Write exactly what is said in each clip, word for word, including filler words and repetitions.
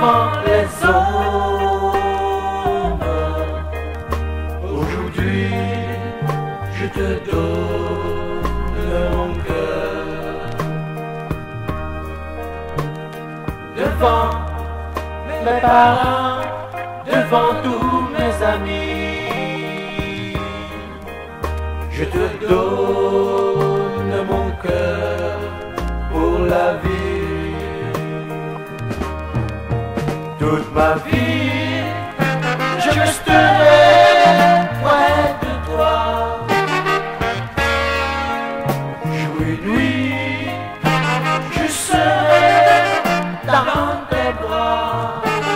devant les hommes. Aujourd'hui, je te donne mon cœur. Devant mes parents, devant tous mes amis, je te donne mon cœur pour la vie. Toute ma vie, je resterai près de toi. Jour et nuit, je serai dans tes bras.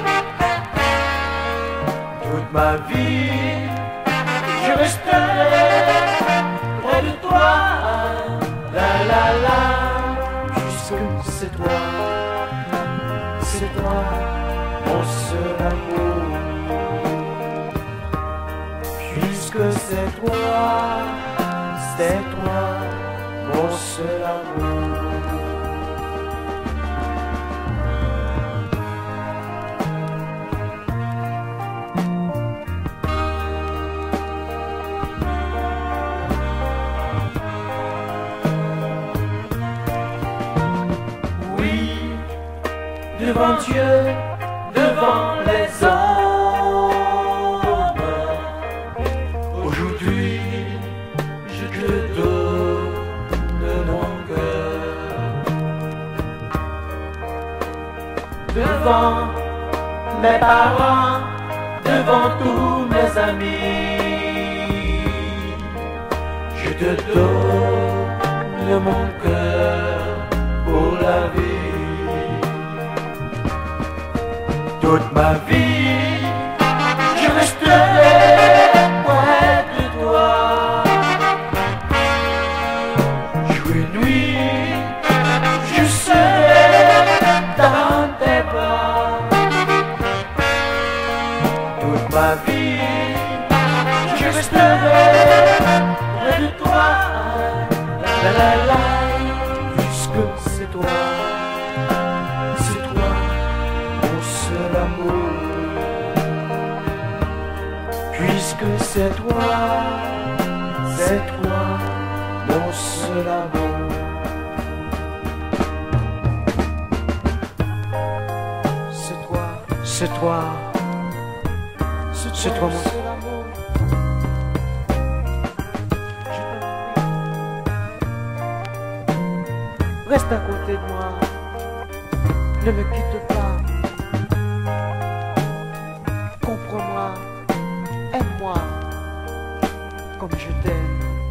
Toute ma vie, je resterai près de toi. La la la, puisque c'est toi, c'est toi, mon seul amour. Puisque c'est toi, c'est toi, mon seul amour. Devant Dieu, devant les hommes, aujourd'hui je te donne mon cœur. Devant mes parents, devant tous mes amis, je te donne mon cœur pour la vie. Toute ma vie, je resterai près de toi. Jour et nuit, je serai dans tes bras. Toute ma vie, je resterai près de toi. La la la, puisque c'est toi, c'est toi, mon seul amour. Puisque c'est toi, c'est toi, mon seul amour. C'est toi, c'est toi, c'est toi, mon seul amour. Reste à côté de moi, ne me quitte pas. Comprends-moi, aime-moi comme je t'aime.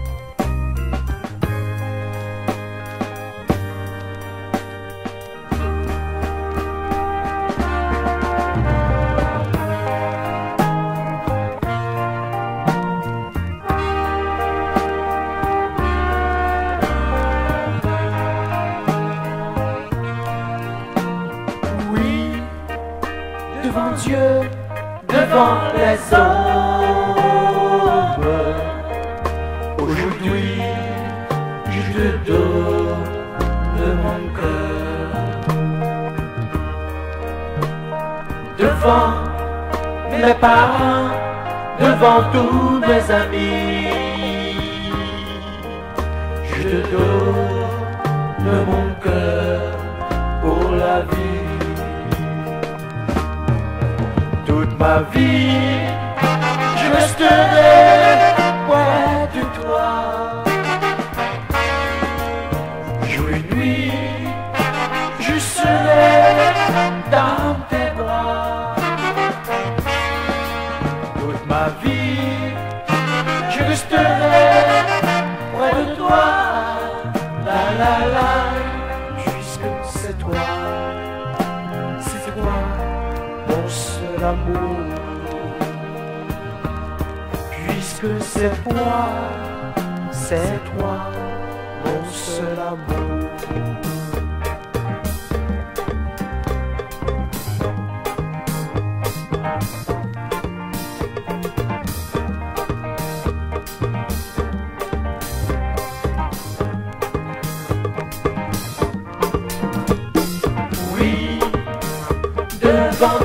Devant Dieu, devant les hommes, aujourd'hui je te donne mon cœur. Devant mes parents, devant tous mes amis, je te donne mon cœur pour la vie. Toute ma vie, je resterai près de toi. Jour et nuit, je serai dans tes bras. Toute ma vie, je resterai près de toi. La la la, puisque c'est toi, c'est toi, mon seul amour. Puisque c'est toi, c'est toi, mon seul amour. Oui, devant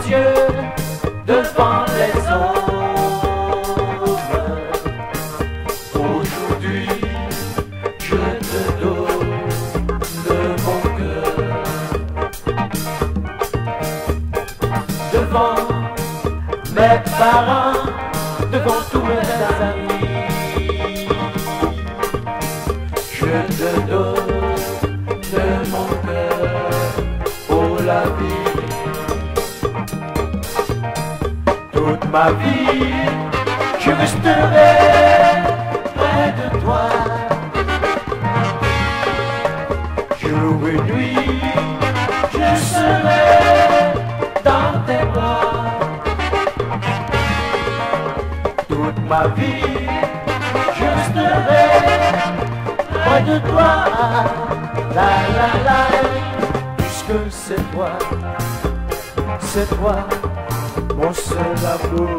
ombres. Aujourd'hui, je te donne de mon cœur. Devant mes parents, devant tous mes amis, je te donne de mon cœur pour la vie. Toute ma vie, je resterai près de toi. Jour et nuit, je serai dans tes bras. Toute ma vie, je resterai près de toi. La la la, puisque c'est toi, c'est toi, mon seul amour.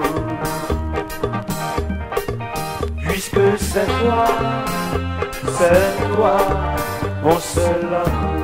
Puisque c'est toi, c'est toi, mon seul amour.